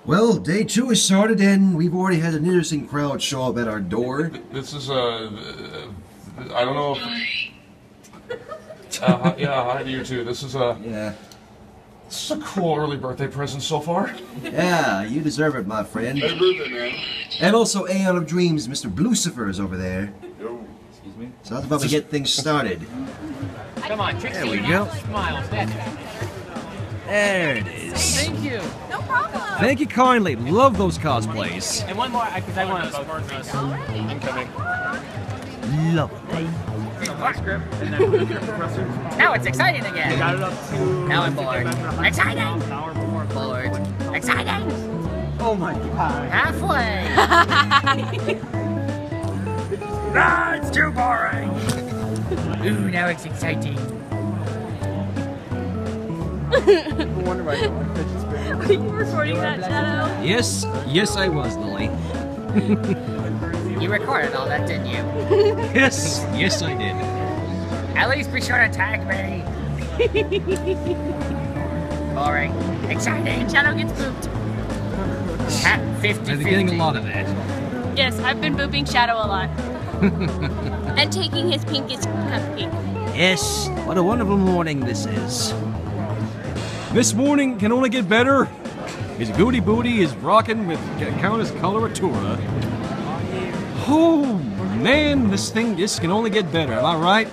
Well, day 2 has started and we've already had an interesting crowd show up at our door. This is I don't know if... yeah, hi to you too. This is a cool early birthday present so far. Yeah, you deserve it, my friend. Happy birthday, man. And also, Aeon of Dreams, Mr. Lucifer is over there. Yo. Excuse me? So how about we get things started? Come on, Trixie. There we go. Smiles. That's it. There it is. Thank you. No problem. Thank you kindly. Love those cosplays. And one more, because I want to both. Incoming. Lovely. Now it's exciting again. Got it up to... Now I'm bored. Exciting. Bored. Exciting. Oh my god. Halfway. Ah, it's too boring! Ooh, now it's exciting. No wonder why I don't like fidget spinners. Are you recording that, Shadow? Yes, I was, Lily. You recorded all that, didn't you? Yes, I did. At least be sure to tag me. Boring. Exciting. Shadow gets booped. Hat 50-50. I'm getting a lot of that. Yes, I've been booping Shadow a lot. And taking his pinkish cupcake. Yes, what a wonderful morning this is. This morning can only get better. His Goody Booty is rocking with Countess Coloratura. Oh man, this can only get better. Am I right?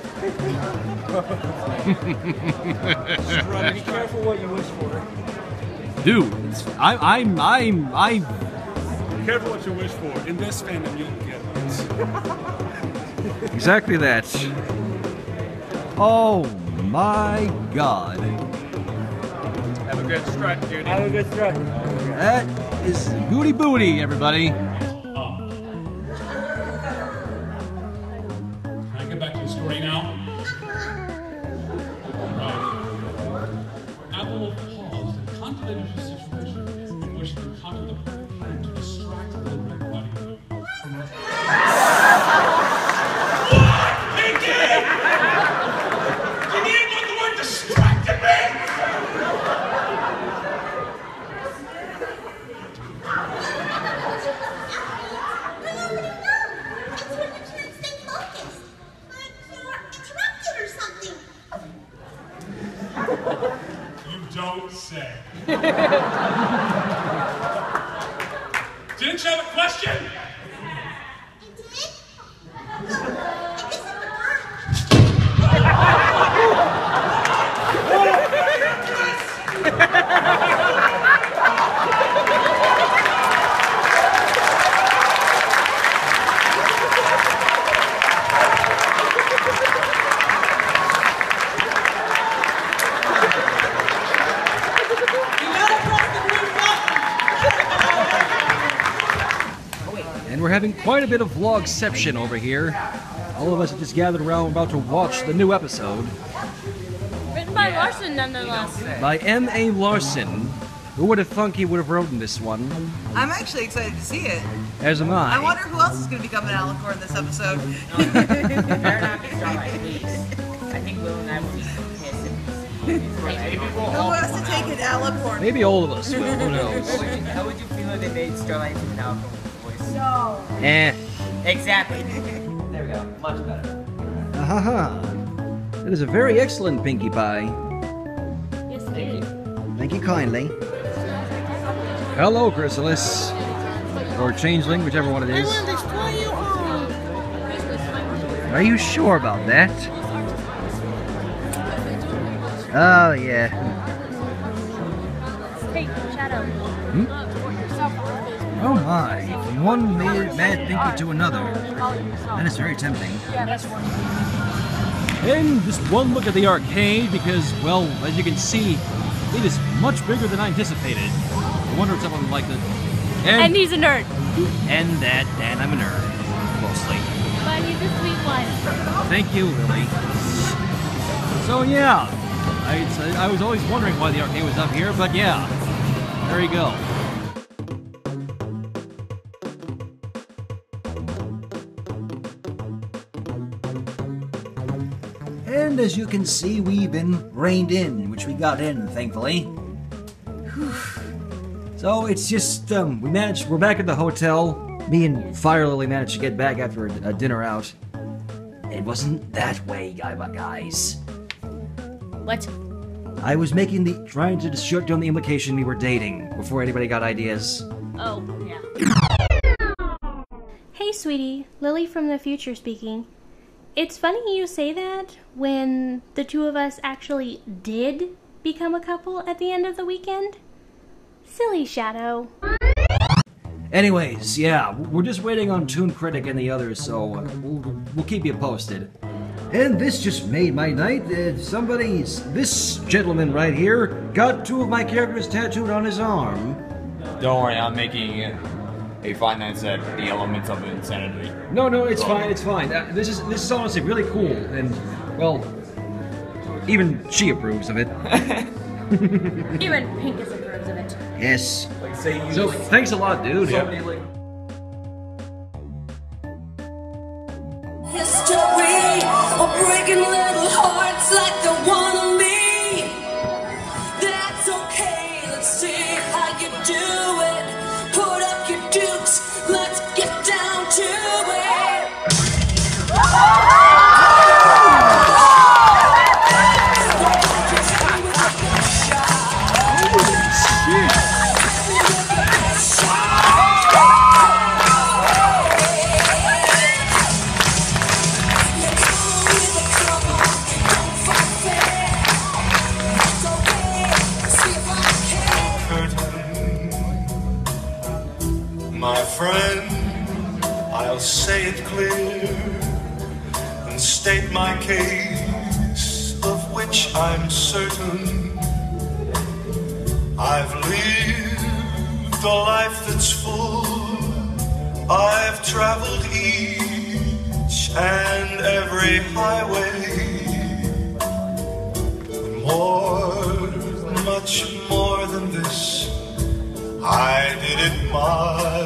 Be careful what you wish for. Dude, I'm. Be careful what you wish for. In this fandom, you'll get it. Exactly that. Oh my God. Have a good strut, dude. Have a good strut. That is Goody Booty, everybody. Can I get back to the story now? Apple paused and contemplated his situation in which he could conquer the perfect plan to distract the red body from her. What? Pinky! You didn't know the word distracted me? You don't say. Didn't you have a question? And we're having quite a bit of vlogception over here. All of us have just gathered around about to watch the new episode Written by Larson, nonetheless. by M.A. Larson. Who would have thunk he would have written this one? I'm actually excited to see it. As am I. I wonder who else is going to become an Alicorn in this episode. Better not be Starlight, please. I think Will and I will be pissed. Who wants to take an Alicorn? Maybe all of us will. Who knows? How would you feel if they made Starlight into an alcohol voice? No. Exactly. There we go. Much better. Ha. That is a very excellent Pinkie Pie. Yes, it is. Thank you kindly. Hello, Chrysalis. Or Changeling, whichever one it is. Are you sure about that? Oh, yeah. Hey, Shadow. Oh my. From one mad Pinkie to another. That is very tempting. And just one look at the arcade because, well, as you can see, it is much bigger than I anticipated. I wonder if someone like the... And he's a nerd. And I'm a nerd. Mostly. But he's a sweet one. Thank you, Lily. So yeah, I was always wondering why the arcade was up here, but yeah, there you go. And as you can see, we've been reined in, which we got in, thankfully. Whew. So it's just, we're back at the hotel. Me and Fire Lily managed to get back after a dinner out. It wasn't that way, guys. What? I was trying to shut down the implication we were dating before anybody got ideas. Oh, yeah. Hey, sweetie. Lily from the future speaking. It's funny you say that when the two of us actually did become a couple at the end of the weekend. Silly Shadow. Anyways, yeah, we're just waiting on Toon Critic and the others, so we'll keep you posted. And this just made my night. This gentleman right here got 2 of my characters tattooed on his arm. Don't worry, I'm making a fine night set, the elements of insanity. No, it's fine, it's fine. This is honestly really cool, and, well, even she approves of it. Even Pinkus approves of it. Yes. Like, say you So, thanks a lot, dude. somebody like History of breaking little hearts like the one of me. That's okay, let's see how you do it. Put up your dukes, let's get down to it. My friend, I'll say it clear and state my case, of which I'm certain. I've lived a life that's full. I've traveled each and every highway. And more, much more than this, I did it my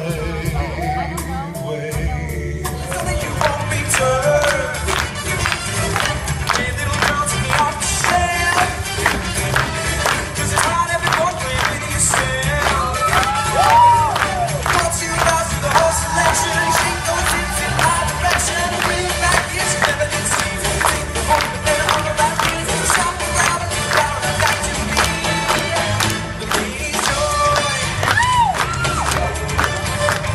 way. You won't be turned. Hey, little girl, tell me what to say. 'Cause it's hard every Broadway with yourself. Once you lost to the whole selection, she goes in my direction. Bring back this feminine scene. Take the hope and then all of that means. Shop around and down and back to me. The lady's joy.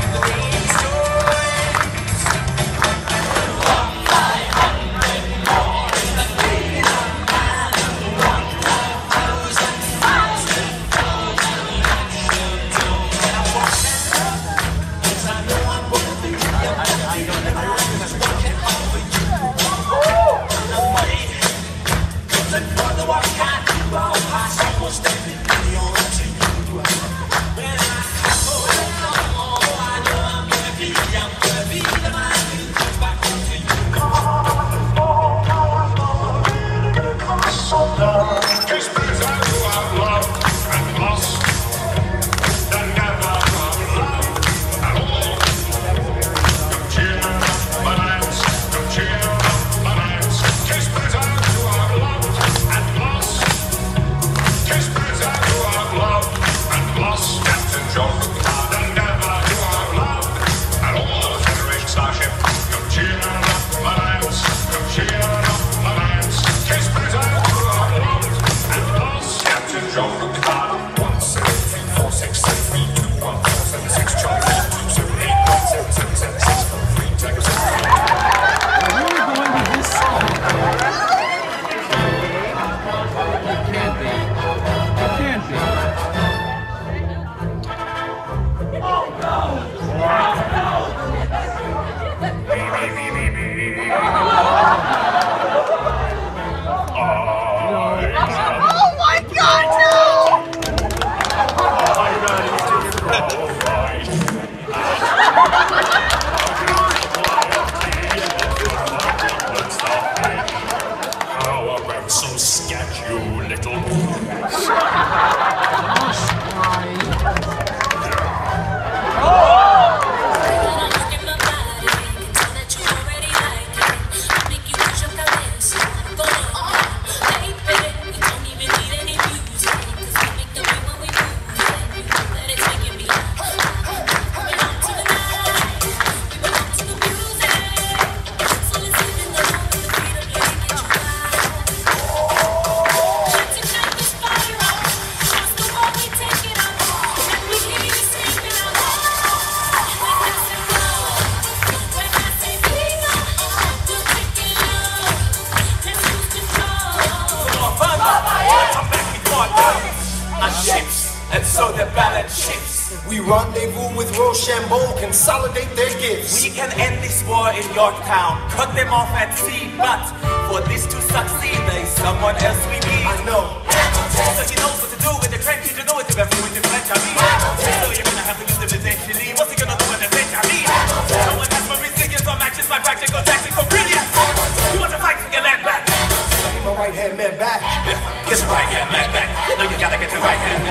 we rendezvous with Rochambeau, consolidate their gifts. We can end this war in Yorktown, cut them off at sea, but for this to succeed, there's someone else we need. I know. So he knows what to do with the trench ingenuity of everyone in French, I mean. So you're gonna have to use them eventually. What's he gonna do with the French, I mean? No one has my resilience or matches my practical tactical brilliance. You want to fight to get land back? Get my right hand man back. Get your right hand man back. No, you gotta get your right hand